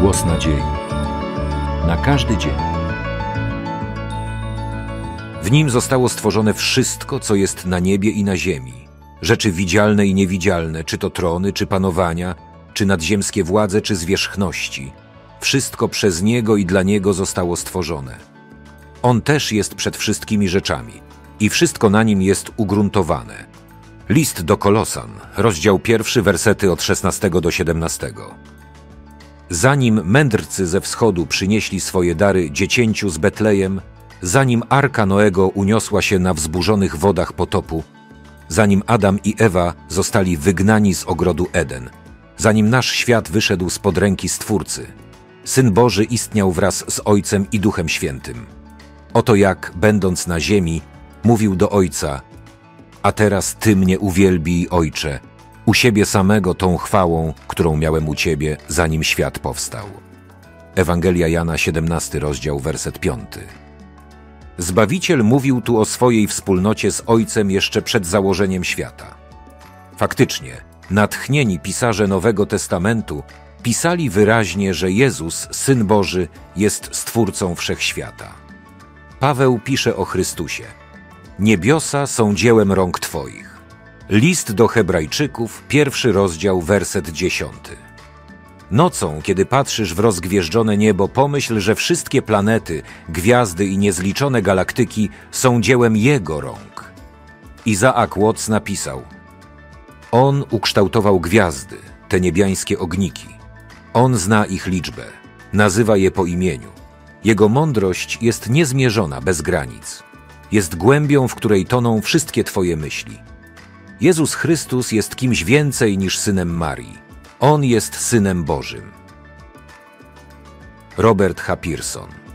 Głos nadziei. Na każdy dzień. W nim zostało stworzone wszystko, co jest na niebie i na ziemi. Rzeczy widzialne i niewidzialne, czy to trony, czy panowania, czy nadziemskie władze, czy zwierzchności. Wszystko przez Niego i dla Niego zostało stworzone. On też jest przed wszystkimi rzeczami i wszystko na Nim jest ugruntowane. List do Kolosan, rozdział 1, wersety od 16 do 17. Zanim mędrcy ze wschodu przynieśli swoje dary dziecięciu z Betlejem, zanim Arka Noego uniosła się na wzburzonych wodach potopu, zanim Adam i Ewa zostali wygnani z ogrodu Eden, zanim nasz świat wyszedł spod ręki Stwórcy, Syn Boży istniał wraz z Ojcem i Duchem Świętym. Oto jak, będąc na ziemi, mówił do Ojca: a teraz Ty mnie uwielbij, Ojcze, u siebie samego tą chwałą, którą miałem u Ciebie, zanim świat powstał. Ewangelia Jana, 17 rozdział, werset 5. Zbawiciel mówił tu o swojej wspólnocie z Ojcem jeszcze przed założeniem świata. Faktycznie, natchnieni pisarze Nowego Testamentu pisali wyraźnie, że Jezus, Syn Boży, jest Stwórcą wszechświata. Paweł pisze o Chrystusie: niebiosa są dziełem rąk Twoich. List do Hebrajczyków, 1 rozdział, werset 10. Nocą, kiedy patrzysz w rozgwieżdżone niebo, pomyśl, że wszystkie planety, gwiazdy i niezliczone galaktyki są dziełem Jego rąk. Isaac Watts napisał: On ukształtował gwiazdy, te niebiańskie ogniki. On zna ich liczbę, nazywa je po imieniu. Jego mądrość jest niezmierzona, bez granic. Jest głębią, w której toną wszystkie Twoje myśli. Jezus Chrystus jest kimś więcej niż synem Marii. On jest Synem Bożym. Robert H. Pearson.